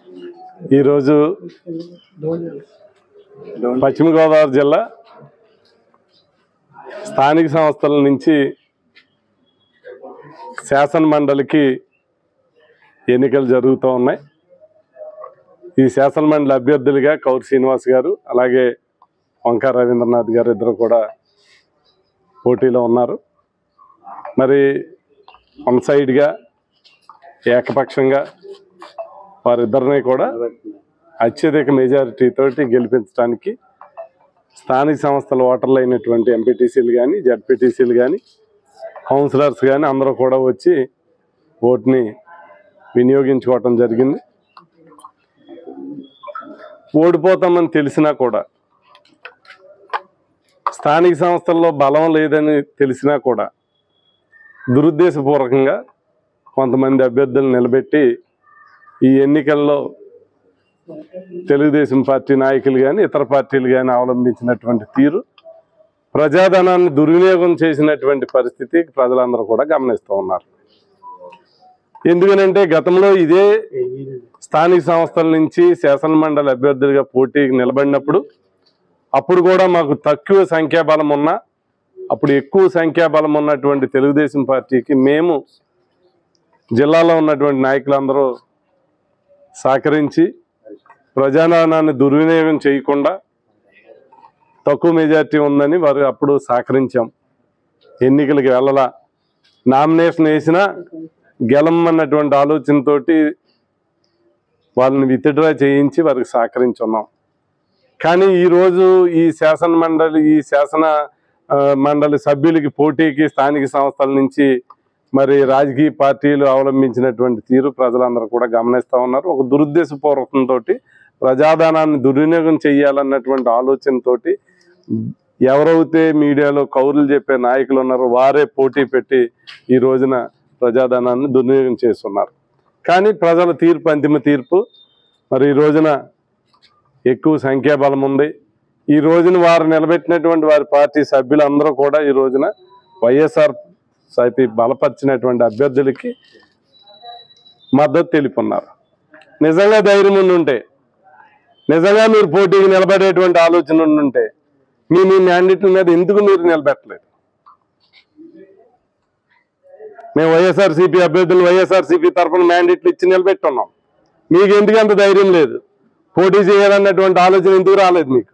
ఈరోజు పశ్చిమ గోదావరి జిల్లా స్థానిక సంస్థల నుంచి శాసన మండలికి ఎన్నికలు జరుగుతూ ఉన్నాయి. ఈ శాసన మండలి అభ్యర్థులుగా కౌరు శ్రీనివాస్ గారు అలాగే వంకా రవీంద్రనాథ్ గారు ఇద్దరు కూడా పోటీలో ఉన్నారు. మరి వన్ సైడ్గా ఏకపక్షంగా వారిద్దరిని కూడా అత్యధిక మెజారిటీ తోటి గెలిపించడానికి స్థానిక సంస్థల ఓటర్లు అయినటువంటి ఎంపీటీసీలు కానీ జడ్పీటీసీలు కానీ కౌన్సిలర్స్ కానీ అందరూ కూడా వచ్చి ఓటుని వినియోగించుకోవటం జరిగింది. ఓడిపోతామని తెలిసినా కూడా, స్థానిక సంస్థల్లో బలం లేదని తెలిసినా కూడా దురుద్దేశపూర్వకంగా కొంతమంది అభ్యర్థులను నిలబెట్టి ఈ ఎన్నికల్లో తెలుగుదేశం పార్టీ నాయకులు కానీ ఇతర పార్టీలు కానీ అవలంబించినటువంటి తీరు ప్రజాధనాన్ని దుర్వినియోగం చేసినటువంటి పరిస్థితి ప్రజలందరూ కూడా గమనిస్తూ ఉన్నారు. ఎందుకనంటే గతంలో ఇదే స్థానిక సంస్థల నుంచి శాసన మండలి అభ్యర్థులుగా పోటీకి నిలబడినప్పుడు అప్పుడు కూడా మాకు తక్కువ సంఖ్యాబలం ఉన్నా అప్పుడు ఎక్కువ సంఖ్యాబలం ఉన్నటువంటి తెలుగుదేశం పార్టీకి మేము జిల్లాలో ఉన్నటువంటి నాయకులందరూ సహకరించి ప్రజాధనాన్ని దుర్వినియోగం చేయకుండా తక్కువ మెజార్టీ ఉందని వారు అప్పుడు సహకరించాం. ఎన్నికలకు వెళ్ళలా, నామినేషన్ వేసినా గెలమన్నటువంటి ఆలోచనతోటి వాళ్ళని విత్డ్రా చేయించి వారికి సహకరించున్నాం. కానీ ఈరోజు ఈ శాసన మండలి సభ్యులకి పోటీకి స్థానిక సంస్థల నుంచి మరి రాజకీయ పార్టీలు అవలంబించినటువంటి తీరు ప్రజలందరూ కూడా గమనిస్తూ ఉన్నారు. ఒక దురుద్దేశపూర్వకంతో ప్రజాధనాన్ని దుర్వినియోగం చేయాలన్నటువంటి ఆలోచనతోటి ఎవరైతే మీడియాలో కౌరులు చెప్పే నాయకులు ఉన్నారో వారే పోటీ పెట్టి ఈ రోజున ప్రజాధనాన్ని దుర్వినియోగం చేస్తున్నారు. కానీ ప్రజల తీర్పు అంతిమ తీర్పు. మరి ఈ రోజున ఎక్కువ సంఖ్యాబలం ఉంది. ఈ రోజున వారు నిలబెట్టినటువంటి వారి పార్టీ సభ్యులందరూ కూడా ఈ రోజున వైఎస్ఆర్ సైపీ బలపరిచినటువంటి అభ్యర్థులకి మద్దతు తెలుపున్నారు. నిజంగా ధైర్యం ఉండుంటే, నిజంగా మీరు పోటీకి నిలబడేటువంటి ఆలోచన ఉండుంటే మీ మ్యాండేట్ల మీద ఎందుకు మీరు నిలబెట్టలేదు? మేము వైఎస్ఆర్సీపీ అభ్యర్థులు వైఎస్ఆర్సీపీ తరఫున మ్యాండేట్లు ఇచ్చి నిలబెట్టున్నాం. మీకు ఎందుకు అంత ధైర్యం లేదు? పోటీ చేయాలన్నటువంటి ఆలోచన ఎందుకు రాలేదు మీకు?